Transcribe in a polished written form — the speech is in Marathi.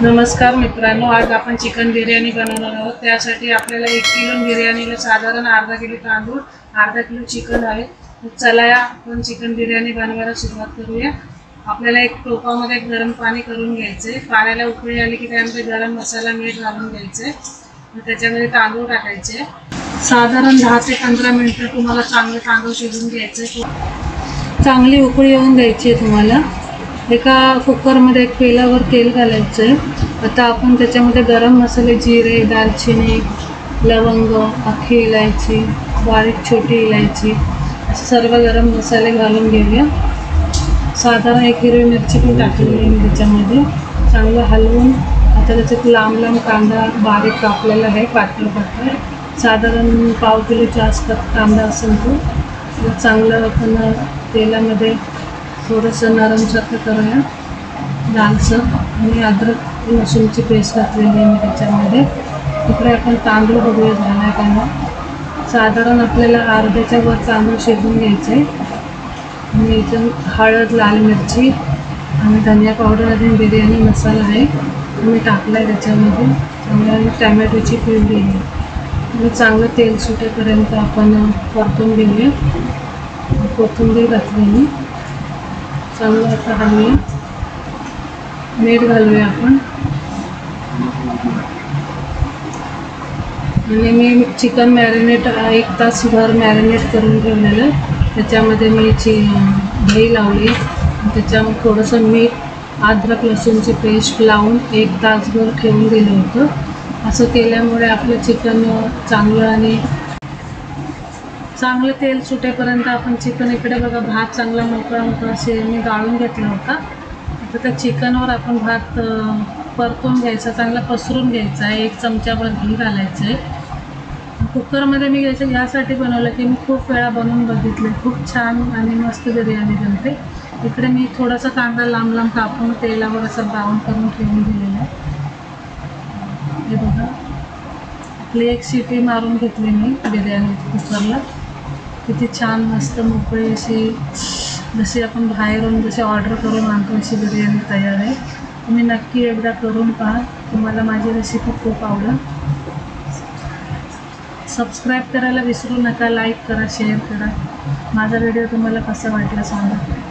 नमस्कार मित्रांनो, आज आपण चिकन बिर्याणी बनवणार आहोत। त्यासाठी आपल्याला 1 किलो बिर्याणीला साधारण अर्धा किलो तांदूळ, अर्धा किलो चिकन आहे। चला आपण चिकन बिर्याणी बनवायला सुरुवात करूया। आपल्याला एक टोपामध्ये गरम पाणी करून घ्यायचे। पाण्याला उकळी आली की त्यामध्ये गरम मसाला मीठ घालून घ्यायचे। त्याच्यामध्ये तांदूळ टाकायचे। साधारण 10 ते 15 मिनिटं तुम्हाला चांगले तांदूळ शिजवून घ्यायचे। चांगली उकळी येऊन द्यायची आहे तुम्हाला। एका कुकरमध्ये एक पेल्यावर तेल घालायचं आहे। आता आपण त्याच्यामध्ये गरम मसाले, जिरे, दालचिनी, लवंग, अख्खी इलायची, बारीक छोटी इलायची असे सर्व गरम मसाले घालून घेऊया। साधारण 1 हिरवी मिरची पण टाकलेली आहे मी त्याच्यामध्ये। चांगलं हलवून आता त्याच्यात लांब लांब कांदा बारीक कापलेला आहे, पातळ पातळ। साधारण पाव किलोच्या आसपास कांदा असेल तो। चांगलं आपण तेलामध्ये थोडंसं नरमसारखं करूया, लालसर। आणि अद्रक लसूणची पेस्ट घातलेली आहे मी त्याच्यामध्ये। इकडे आपण तांदूळ बघूया झाला आहे का। साधारण आपल्याला अर्ध्याच्या वर तांदूळ शिजवून घ्यायचे आहे। आणि इथं हळद, लाल मिरची आणि धनिया पावडर आणि बिर्याणी मसाला आहे मी टाकला आहे त्याच्यामध्ये। चांगलं टॅमॅटोची प्युरी आहे आणि चांगलं तेल सुटेपर्यंत आपण परतून घेऊया। कोथिंबीर घातलेली चांगलं आता हलवूया। मीठ घालूया आपण। आणि मी चिकन मॅरिनेट 1 तासभर मॅरिनेट करून ठेवलेलं। त्याच्यामध्ये मी दही लावली, त्याच्यामध्ये थोडंसं मीठ, अद्रक लसूणची पेस्ट लावून 1 तासभर ठेवून दिलं होतं। असं केल्यामुळे आपलं चिकन चांगलं तेल सुटेपर्यंत आपण चिकन, इकडे बघा भात चांगला मोकळा मोकळा मी गाळून घेतला होता। आता त्या चिकनवर आपण भात परतून घ्यायचा, चांगला पसरून घ्यायचा आहे। 1 चमचाभर घी घालायचं आहे। कुकरमध्ये मी यासाठी बनवलं की मी खूप वेळा बनवून बघितले, खूप छान आणि मस्त बिर्याणी बनते। इकडे मी थोडासा कांदा लांब लांब कापून तेलावर असं ब्राऊन करून ठेवून दिलेला आहे। हे बघा, आपली 1 शिटी मारून घेतली मी बिर्याणी कुकरला। किती छान मस्त मोकळी अशी, जशी आपण बाहेरून जशी ऑर्डर करून आणतो अशी बिर्याणी तयार आहे। तुम्ही नक्की एकदा करून पहा, तुम्हाला माझी रेसिपी खूप आवडेल। सबस्क्राईब करायला विसरू नका, लाईक करा, शेअर करा। माझा व्हिडिओ तुम्हाला कसा वाटला सांगा।